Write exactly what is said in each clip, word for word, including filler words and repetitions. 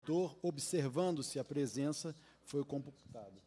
observando-se a presença, foi computado.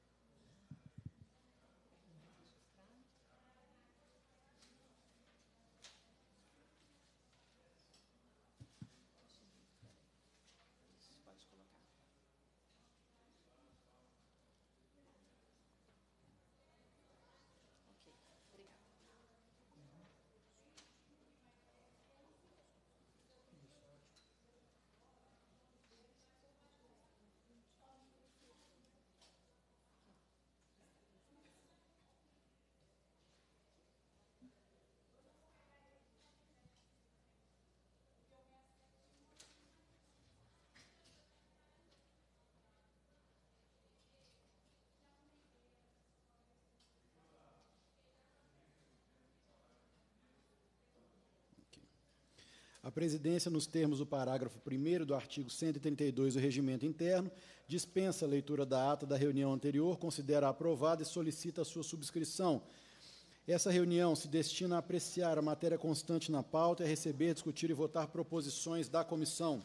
A presidência, nos termos do parágrafo primeiro do artigo cento e trinta e dois do Regimento Interno, dispensa a leitura da ata da reunião anterior, considera aprovada e solicita a sua subscrição. Essa reunião se destina a apreciar a matéria constante na pauta e a receber, discutir e votar proposições da comissão.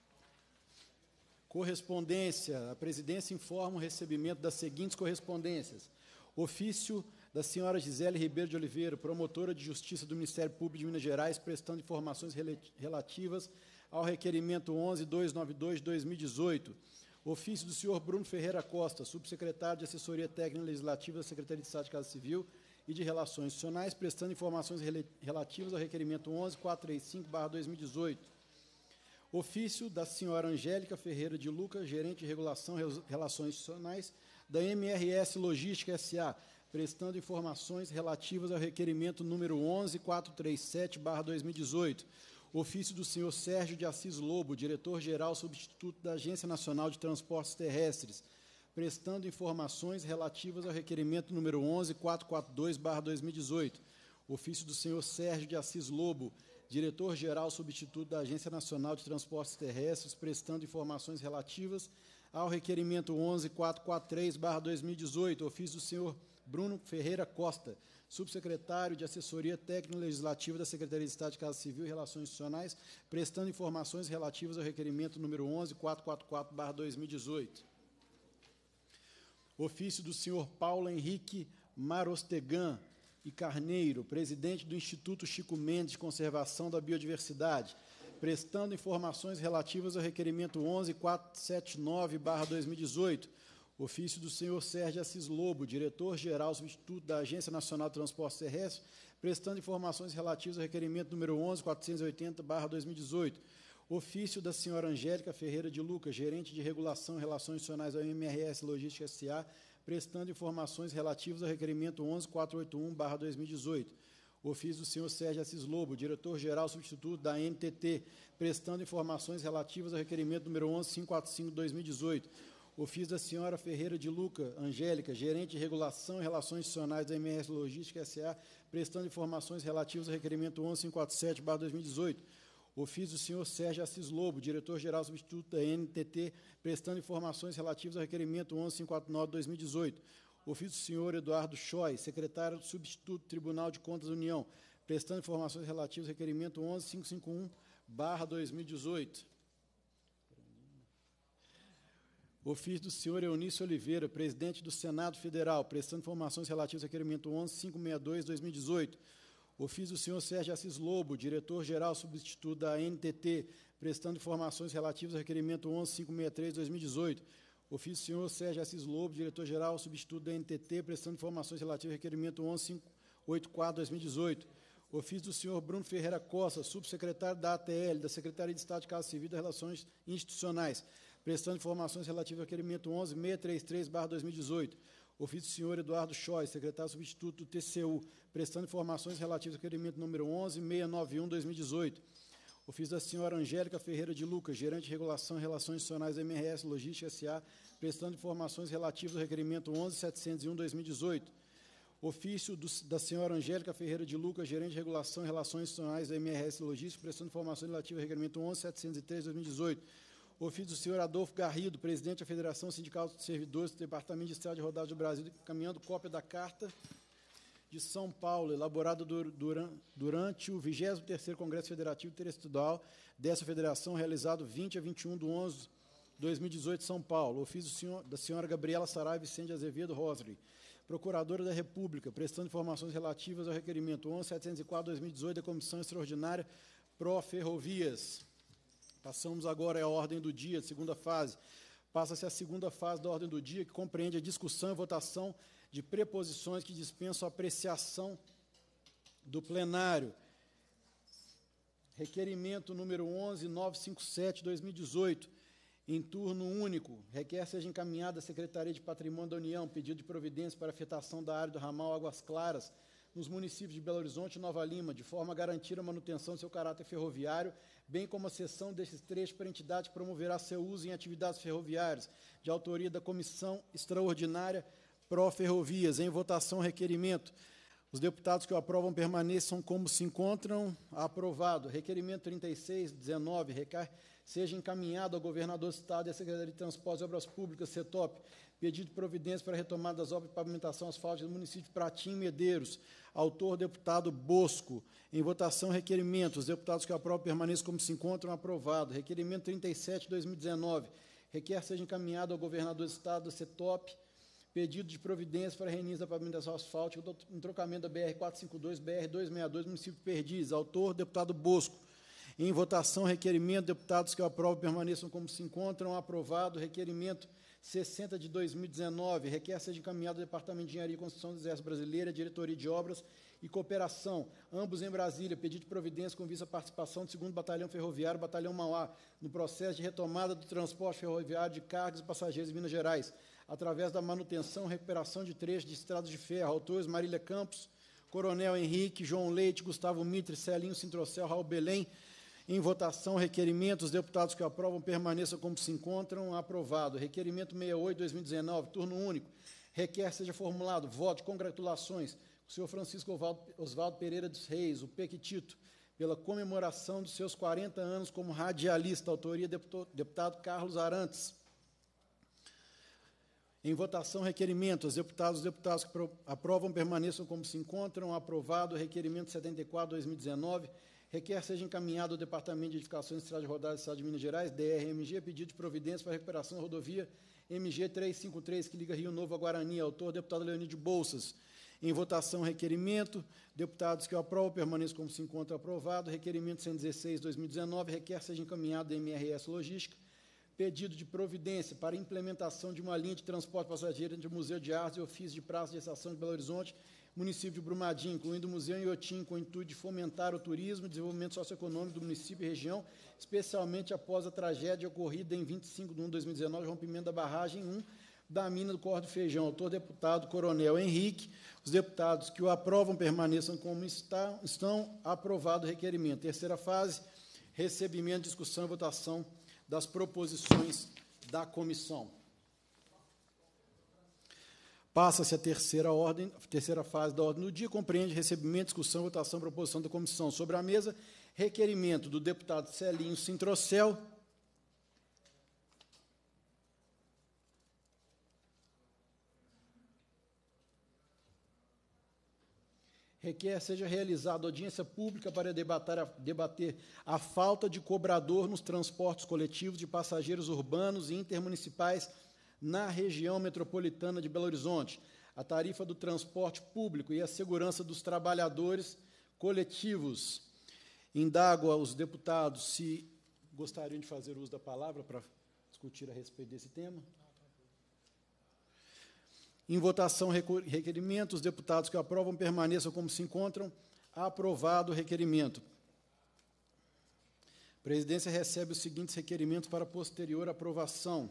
Correspondência. A presidência informa o recebimento das seguintes correspondências. Ofício da senhora Gisele Ribeiro de Oliveira, promotora de Justiça do Ministério Público de Minas Gerais, prestando informações relativas ao requerimento onze mil duzentos e noventa e dois de dois mil e dezoito. Ofício do senhor Bruno Ferreira Costa, subsecretário de Assessoria Técnica Legislativa da Secretaria de Estado de Casa Civil e de Relações Institucionais, prestando informações relativas ao requerimento onze mil quatrocentos e trinta e cinco barra dois mil e dezoito. Ofício da senhora Angélica Ferreira de Luca, gerente de Regulação e Relações Institucionais da M R S Logística S A, prestando informações relativas ao requerimento número onze mil quatrocentos e trinta e sete barra dois mil e dezoito. Ofício do senhor Sérgio de Assis Lobo, diretor-geral substituto da Agência Nacional de Transportes Terrestres, prestando informações relativas ao requerimento número onze mil quatrocentos e quarenta e dois barra dois mil e dezoito. Ofício do senhor Sérgio de Assis Lobo, diretor-geral substituto da Agência Nacional de Transportes Terrestres, prestando informações relativas ao requerimento onze mil quatrocentos e quarenta e três barra dois mil e dezoito. Ofício do senhor Bruno Ferreira Costa, subsecretário de Assessoria Técnica Legislativa da Secretaria de Estado de Casa Civil e Relações Institucionais, prestando informações relativas ao requerimento número onze mil quatrocentos e quarenta e quatro barra dois mil e dezoito. Ofício do senhor Paulo Henrique Marostegan e Carneiro, presidente do Instituto Chico Mendes de Conservação da Biodiversidade, prestando informações relativas ao requerimento onze mil quatrocentos e setenta e nove barra dois mil e dezoito. Ofício do senhor Sérgio Assis Lobo, diretor-geral substituto da Agência Nacional de Transportes Terrestres, prestando informações relativas ao requerimento número onze mil quatrocentos e oitenta barra dois mil e dezoito. Ofício da senhora Angélica Ferreira de Luca, gerente de Regulação e Relações Institucionais da M R S Logística S A, prestando informações relativas ao requerimento onze mil quatrocentos e oitenta e um barra dois mil e dezoito. Ofício do senhor Sérgio Assis Lobo, diretor-geral substituto da N T T, prestando informações relativas ao requerimento número onze mil quinhentos e quarenta e cinco barra dois mil e dezoito. Ofício da senhora Ferreira de Luca Angélica, gerente de Regulação e Relações Institucionais da M R S Logística S A, prestando informações relativas ao requerimento onze mil quinhentos e quarenta e sete barra dois mil e dezoito. Ofício do senhor Sérgio Assis Lobo, diretor-geral substituto da N T T, prestando informações relativas ao requerimento onze mil cento e quarenta e nove barra dois mil e dezoito. Ofício do senhor Eduardo Choi, secretário substituto do Tribunal de Contas da União, prestando informações relativas ao requerimento onze mil quinhentos e cinquenta e um barra dois mil e dezoito. Ofício do senhor Eunício Oliveira, presidente do Senado Federal, prestando informações relativas ao requerimento onze mil quinhentos e sessenta e dois barra dois mil e dezoito. Ofício do senhor Sérgio Assis Lobo, diretor-geral substituto da N T T, prestando informações relativas ao requerimento onze mil quinhentos e sessenta e três barra dois mil e dezoito. Ofício do senhor Sérgio Assis Lobo, diretor-geral substituto da N T T, prestando informações relativas ao requerimento onze mil quinhentos e oitenta e quatro barra dois mil e dezoito. Ofício do senhor Bruno Ferreira Costa, subsecretário da A T L, da Secretaria de Estado de Casa Civil e das Relações Institucionais, prestando informações relativas ao requerimento onze mil seiscentos e trinta e três barra dois mil e dezoito. Ofício do senhor Eduardo Choi, secretário substituto do T C U, prestando informações relativas ao requerimento número onze mil seiscentos e noventa e um barra dois mil e dezoito. Ofício da senhora Angélica Ferreira de Lucas, gerente de Regulação e Relações Institucionais da M R S Logística S A, prestando informações relativas ao requerimento onze mil setecentos e um barra dois mil e dezoito. Ofício do, da senhora Angélica Ferreira de Lucas, gerente de Regulação e Relações Institucionais da M R S Logística, prestando informações relativas ao requerimento onze mil setecentos e três barra dois mil e dezoito. Ofício do senhor Adolfo Garrido, presidente da Federação Sindical de Servidores do Departamento de Estrada de Rodagem do Brasil, encaminhando cópia da Carta de São Paulo, elaborada durante o vigésimo terceiro Congresso Federativo Interestadual dessa federação, realizado vinte a vinte e um de onze dois mil e dezoito, São Paulo. Ofício do senhor, da senhora Gabriela Sarai Vicente Azevedo Rosri, Procuradora da República, prestando informações relativas ao requerimento onze mil setecentos e quatro, dois mil e dezoito, da Comissão Extraordinária Pro Ferrovias. Passamos agora à ordem do dia, segunda fase. Passa-se a segunda fase da ordem do dia, que compreende a discussão e votação de preposições que dispensam a apreciação do plenário. Requerimento número onze mil novecentos e cinquenta e sete, dois mil e dezoito, em turno único. Requer seja encaminhada à Secretaria de Patrimônio da União pedido de providência para afetação da área do ramal Águas Claras, nos municípios de Belo Horizonte e Nova Lima, de forma a garantir a manutenção de seu caráter ferroviário, bem como a cessão desses trechos para a entidade que promoverá seu uso em atividades ferroviárias, de autoria da Comissão Extraordinária Pro Ferrovias. Em votação, requerimento. Os deputados que o aprovam permaneçam como se encontram. Aprovado. Requerimento trinta e seis, dezenove, requer seja encaminhado ao governador do Estado e à Secretaria de Transportes e Obras Públicas, CETOP, pedido de providência para a retomada das obras de pavimentação asfáltica do município de Pratim e Medeiros. Autor, deputado Bosco. Em votação, requerimento. Os deputados que o aprovam permaneçam como se encontram. Aprovado. Requerimento trinta e sete, dois mil e dezenove, requer seja encaminhado ao governador do Estado, CETOP, pedido de providência para reinício da pavimentação asfáltica em trocamento da B R quatrocentos e cinquenta e dois, B R duzentos e sessenta e dois, município de Perdizes. Autor, deputado Bosco. Em votação, requerimento. Deputados que o aprovam permaneçam como se encontram. Aprovado. Requerimento sessenta de dois mil e dezenove, requer seja encaminhado ao Departamento de Engenharia e Construção do Exército Brasileiro, Diretoria de Obras e Cooperação, ambos em Brasília, pedido de providência com vista à participação do segundo Batalhão Ferroviário, Batalhão Mauá, no processo de retomada do transporte ferroviário de cargas e passageiros em Minas Gerais, através da manutenção e recuperação de trechos de estradas de ferro. Autores: Marília Campos, Coronel Henrique, João Leite, Gustavo Mitre, Celinho Sintrocel, Raul Belém. Em votação, requerimento. Os deputados que o aprovam permaneçam como se encontram. Aprovado. Requerimento sessenta e oito, dois mil e dezenove, turno único. Requer seja formulado voto de congratulações o senhor Francisco Oswaldo Pereira dos Reis, o Pequitito, pela comemoração dos seus quarenta anos como radialista. Autoria: deputado Carlos Arantes. Em votação, requerimento. Os deputados, os deputados que aprovam permaneçam como se encontram. Aprovado. Requerimento setenta e quatro, dois mil e dezenove, requer seja encaminhado ao Departamento de Edificações e Estradas de Rodagem do Estado de Minas Gerais, D R M G, pedido de providência para a recuperação da rodovia M G trezentos e cinquenta e três, que liga Rio Novo a Guarani. Autor: deputado Leonídio Bolsas. Em votação, requerimento. Deputados que o aprovam permaneçam como se encontra. Aprovado. Requerimento cento e dezesseis, dois mil e dezenove, requer seja encaminhado à M R S Logística, pedido de providência para implementação de uma linha de transporte passageiro entre o Museu de Artes e Ofício de Praça de Estação de Belo Horizonte, município de Brumadinho, incluindo o Museu Inhotim, com o intuito de fomentar o turismo e desenvolvimento socioeconômico do município e região, especialmente após a tragédia ocorrida em vinte e cinco de um de dois mil e dezenove, rompimento da barragem um da mina do Córrego do Feijão. Autor: deputado Coronel Henrique. Os deputados que o aprovam permaneçam como está, estão. Aprovado o requerimento. Terceira fase, recebimento, discussão e votação das proposições da comissão. Passa-se a terceira, ordem, a terceira fase da ordem do dia, compreende recebimento, discussão, votação e proposição da comissão. Sobre a mesa, requerimento do deputado Celinho Sintrocel, requer seja realizada audiência pública para debater a, debater a falta de cobrador nos transportes coletivos de passageiros urbanos e intermunicipais na região metropolitana de Belo Horizonte, a tarifa do transporte público e a segurança dos trabalhadores coletivos. Indago aos deputados se gostariam de fazer uso da palavra para discutir a respeito desse tema. Em votação, requerimento. Os deputados que o aprovam permaneçam como se encontram. Aprovado o requerimento. A presidência recebe os seguintes requerimentos para posterior aprovação.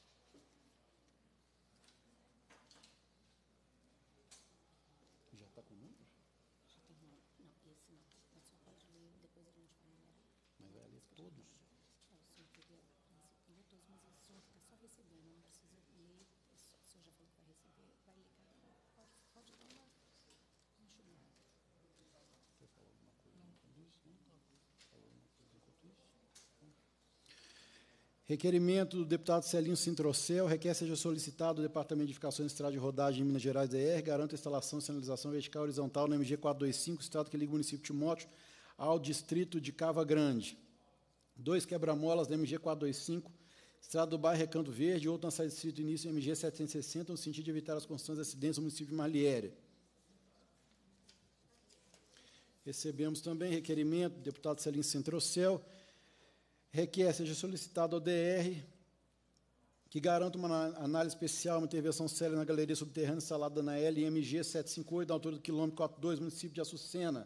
Já está com o número? Não, esse não. Mas só pode ler, depois a gente vai ler. Mas vai ler todos? É, o senhor queria ler todos, mas o senhor está só recebendo, não precisa ler. O senhor já falou que vai receber, vai ler cada um. Pode, pode dar uma. Deixa eu ver. Quer falar alguma coisa enquanto isso? Não? Falou alguma coisa enquanto isso? Requerimento do deputado Celinho Sintrocel, requer seja solicitado ao Departamento de Edificações e Estradas de Rodagem em Minas Gerais, D R, garanta a instalação e sinalização vertical e horizontal na M G quatrocentos e vinte e cinco, estrada que liga o município de Timóteo ao distrito de Cava Grande. Dois quebra-molas da M G quatrocentos e vinte e cinco, Estrada do Bairro Recanto Verde, outra na saída do distrito início M G setecentos e sessenta, no sentido de evitar as constantes acidentes no município de Marliere. Recebemos também requerimento do deputado Celinho Centrocel, requer seja solicitado ao D R que garanta uma análise especial, uma intervenção séria na galeria subterrânea instalada na L M G setecentos e cinquenta e oito, na altura do quilômetro quarenta e dois, município de Açucena.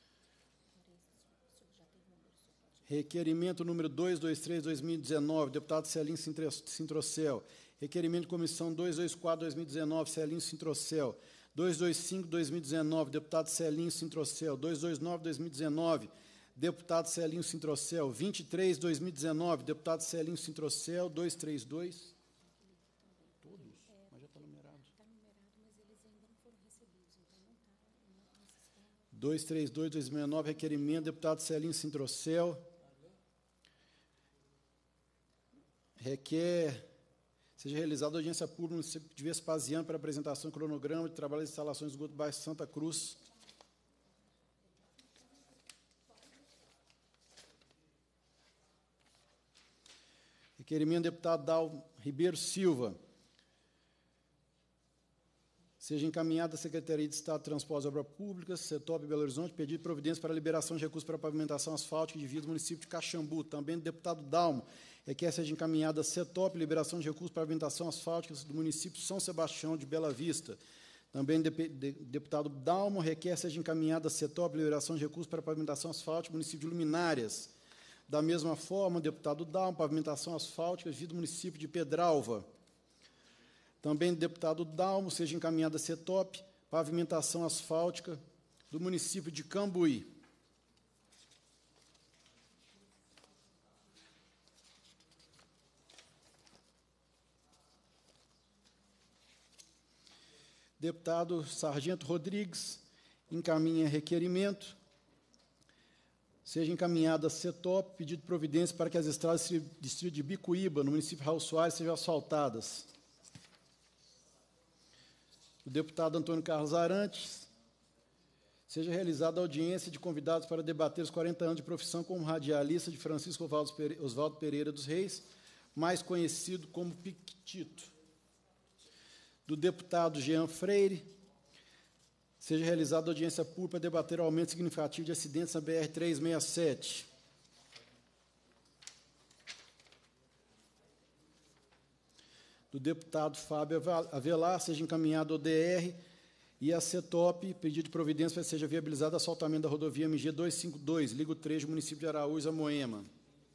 Requerimento número duzentos e vinte e três de dois mil e dezenove, deputado Celinho Centrocel. Requerimento de comissão duzentos e vinte e quatro de dois mil e dezenove, Celinho Centrocel. duzentos e vinte e cinco de dois mil e dezenove, deputado Celinho Centrocel. duzentos e vinte e nove de dois mil e dezenove, deputado Celinho Centrocel. vinte e três de dois mil e dezenove, deputado Celinho Centrocel. duzentos e trinta e dois. Todos? Mas já está numerado. Está numerado, mas eles ainda não foram recebidos, então não está no sistema. duzentos e trinta e dois de dois mil e dezenove, requerimento, deputado Celinho Centrocel. Requer seja realizada audiência pública no município de Vespasiano para apresentação do cronograma de trabalho das instalações do esgoto do bairro Santa Cruz. Requerimento do deputado Dal Ribeiro Silva. Seja encaminhada à Secretaria de Estado de Transportes e Obras Públicas, CETOP Belo Horizonte, pedido de providência para liberação de recursos para pavimentação asfáltica de vias do município de Caxambu. Também do deputado Dalmo, requer seja encaminhada à CETOP, liberação de recursos para pavimentação asfáltica do município de São Sebastião de Bela Vista. Também do deputado Dalmo, requer seja encaminhada à CETOP, liberação de recursos para pavimentação asfáltica do município de Luminárias. Da mesma forma, deputado Dalmo, pavimentação asfáltica de via do município de Pedralva. Também do deputado Dalmo, seja encaminhada a CETOP, pavimentação asfáltica do município de Cambuí. Deputado Sargento Rodrigues, encaminha requerimento. Seja encaminhada a CETOP, pedido de providência para que as estradas do distrito de Bicuíba, no município de Raul Soares, sejam asfaltadas. O deputado Antônio Carlos Arantes, seja realizada audiência de convidados para debater os quarenta anos de profissão como radialista de Francisco Oswaldo Pereira dos Reis, mais conhecido como Piquitito. Do deputado Jean Freire, seja realizada audiência pública para debater o aumento significativo de acidentes na B R trezentos e sessenta e sete. Do deputado Fábio Avelar, seja encaminhado ao D R e à CETOP, pedido de providência para que seja viabilizado o asfaltamento da rodovia M G duzentos e cinquenta e dois, liga o trecho do município de Araújo a Moema.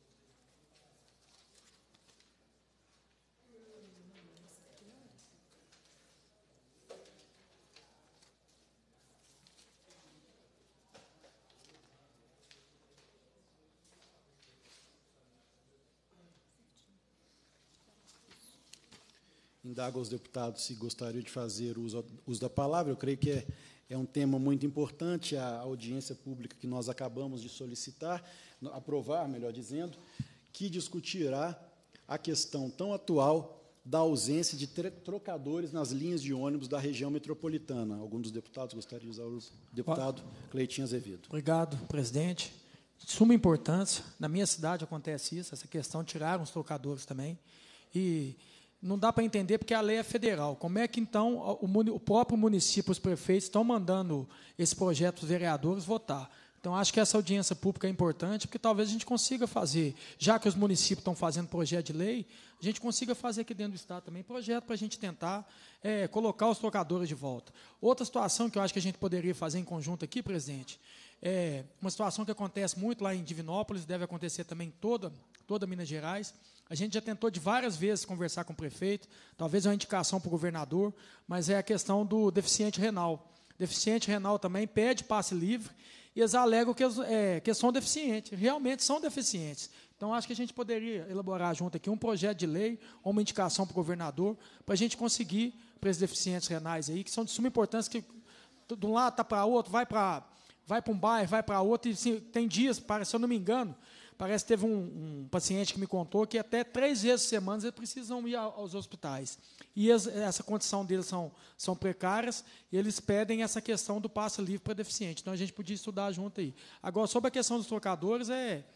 Indago aos deputados se gostariam de fazer uso, uso da palavra. Eu creio que é, é um tema muito importante, a audiência pública que nós acabamos de solicitar, aprovar, melhor dizendo, que discutirá a questão tão atual da ausência de trocadores nas linhas de ônibus da região metropolitana. Algum dos deputados gostaria de usar o uso? Deputado Cleitinho Azevedo. Obrigado, presidente. De suma importância, na minha cidade acontece isso, essa questão, tiraram os trocadores também, e não dá para entender porque a lei é federal. Como é que, então, o próprio município, os prefeitos, estão mandando esse projeto para os vereadores votar? Então, acho que essa audiência pública é importante, porque talvez a gente consiga fazer, já que os municípios estão fazendo projeto de lei, a gente consiga fazer aqui dentro do Estado também projeto para a gente tentar é, colocar os trocadores de volta. Outra situação que eu acho que a gente poderia fazer em conjunto aqui, presidente, é uma situação que acontece muito lá em Divinópolis, deve acontecer também em toda, toda Minas Gerais. A gente já tentou de várias vezes conversar com o prefeito, talvez é uma indicação para o governador, mas é a questão do deficiente renal. Deficiente renal também pede passe livre e eles alegam que, é, que são deficientes, realmente são deficientes. Então, acho que a gente poderia elaborar junto aqui um projeto de lei ou uma indicação para o governador para a gente conseguir, para esses deficientes renais aí, que são de suma importância, que de um lado está para outro, vai para vai para um bairro, vai para outro, e assim, tem dias, se eu não me engano, parece que teve um, um paciente que me contou que até três vezes por semana eles precisam ir aos hospitais. E eles, essa condição deles são, são precárias, e eles pedem essa questão do passe livre para deficiente. Então, a gente podia estudar junto aí. Agora, sobre a questão dos trocadores, é,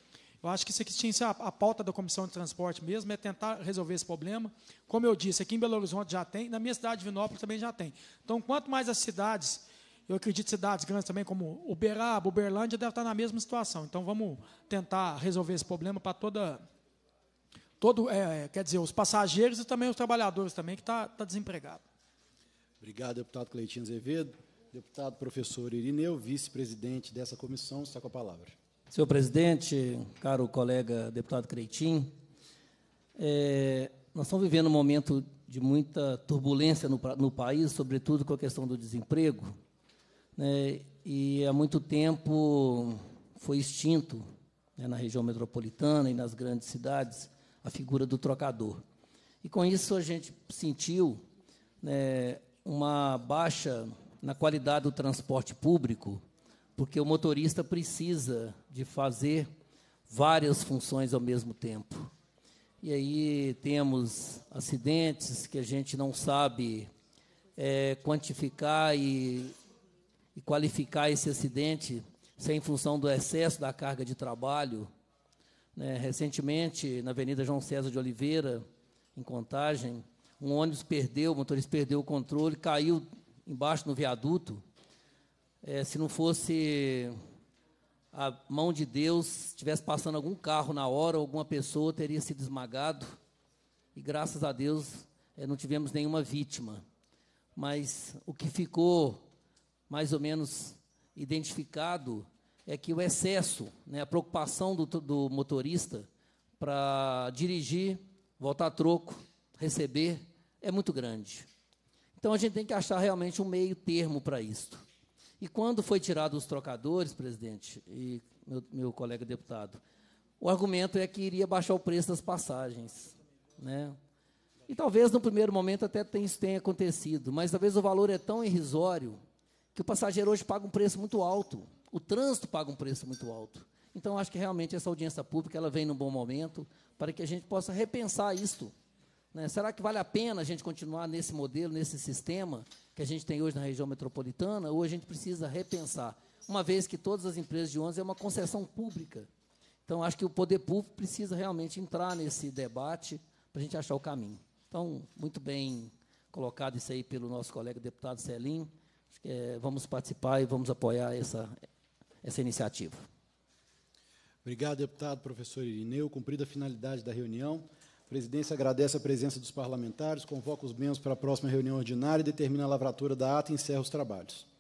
Eu acho que isso aqui tinha que ser a, a pauta da Comissão de Transporte mesmo, é tentar resolver esse problema. Como eu disse, aqui em Belo Horizonte já tem, na minha cidade de Vinópolis também já tem. Então, quanto mais as cidades, eu acredito cidades grandes também, como Uberaba, Uberlândia, deve estar na mesma situação. Então, vamos tentar resolver esse problema para toda... Todo, é, quer dizer, os passageiros e também os trabalhadores também, que está tá desempregado. Obrigado, deputado Cleitinho Azevedo. Deputado professor Irineu, vice-presidente dessa comissão, está com a palavra. Senhor presidente, caro colega deputado Cleitinho, é, nós estamos vivendo um momento de muita turbulência no, no país, sobretudo com a questão do desemprego, né, e há muito tempo foi extinto, né, na região metropolitana e nas grandes cidades, a figura do trocador. E, com isso, a gente sentiu, né, uma baixa na qualidade do transporte público, porque o motorista precisa de fazer várias funções ao mesmo tempo. E aí temos acidentes que a gente não sabe é, quantificar e, e qualificar esse acidente, se é em função do excesso da carga de trabalho. Né, recentemente, na Avenida João César de Oliveira, em Contagem, um ônibus perdeu, o motorista perdeu o controle, caiu embaixo no viaduto. É, se não fosse a mão de Deus, estivesse passando algum carro na hora, alguma pessoa teria sido esmagado. E, graças a Deus, é, não tivemos nenhuma vítima. Mas o que ficou mais ou menos identificado é que o excesso, né, a preocupação do, do motorista para dirigir, voltar a troco, receber, é muito grande. Então, a gente tem que achar realmente um meio termo para isso. E quando foi tirado os trocadores, presidente, e meu, meu colega deputado, o argumento é que iria baixar o preço das passagens, né? E talvez, no primeiro momento, até tem, isso tenha acontecido, mas talvez o valor é tão irrisório que o passageiro hoje paga um preço muito alto, o trânsito paga um preço muito alto. Então, acho que realmente essa audiência pública ela vem num bom momento para que a gente possa repensar isto. Né? Será que vale a pena a gente continuar nesse modelo, nesse sistema que a gente tem hoje na região metropolitana, ou a gente precisa repensar, uma vez que todas as empresas de ônibus é uma concessão pública. Então, acho que o poder público precisa realmente entrar nesse debate para a gente achar o caminho. Então, muito bem colocado isso aí pelo nosso colega deputado Celim. Acho que é, vamos participar e vamos apoiar essa, essa iniciativa. Obrigado, deputado professor Irineu. Cumprida a finalidade da reunião, a presidência agradece a presença dos parlamentares, convoca os membros para a próxima reunião ordinária e determina a lavratura da ata e encerra os trabalhos.